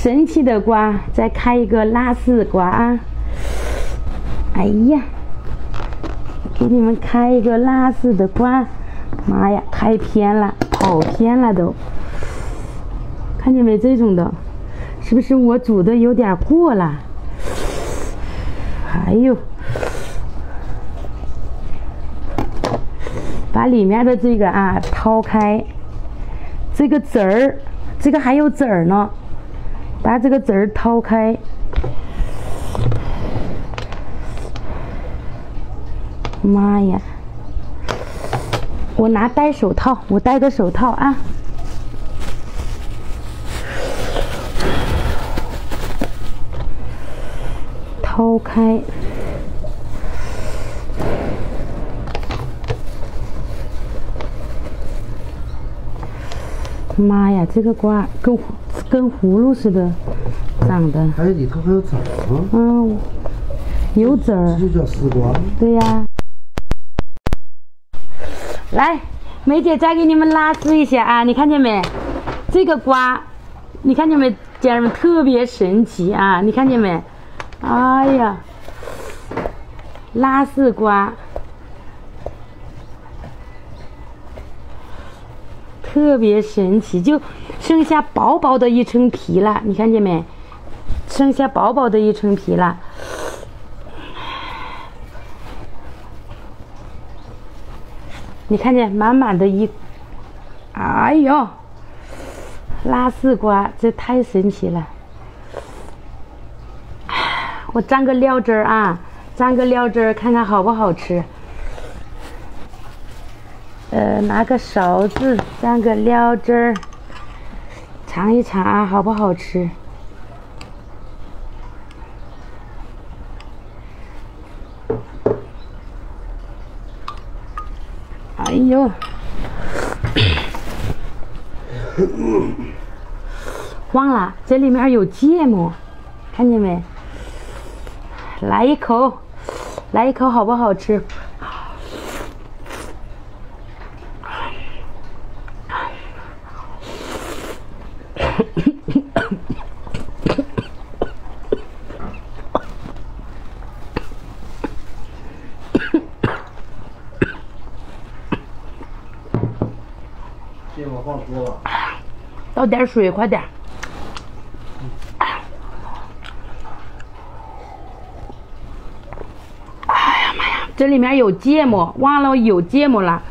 神奇的瓜，再开一个拉丝瓜啊！哎呀，给你们开一个拉丝的瓜，妈呀，开偏了，跑偏了都，看见没？这种的，是不是我煮的有点过了？哎呦，把里面的这个啊掏开，这个籽儿，这个还有籽儿呢，把这个籽儿掏开。妈呀！我戴手套，我戴个手套啊。掏开。妈呀，这个瓜跟葫芦似的长得。 还有里头还有籽儿吗？ 嗯，有籽儿。 这就叫丝瓜。 对呀。来，梅姐再给你们拉丝一下啊！你看见没？这个瓜，你看见没，家人们特别神奇啊！你看见没？哎呀，拉丝瓜，特别神奇，就剩下薄薄的一层皮了，你看见没？剩下薄薄的一层皮了。你看见满满的哎呦，拉丝瓜，这太神奇了！我蘸个料汁儿啊，蘸个料汁儿，看看好不好吃。拿个勺子蘸个料汁儿，尝一尝啊，好不好吃？哎呦，忘了这里面有芥末，看见没？来一口，来一口，好不好吃？ 芥末放多了， 倒点水，快点。哎呀妈呀，这里面有芥末，忘了有芥末了。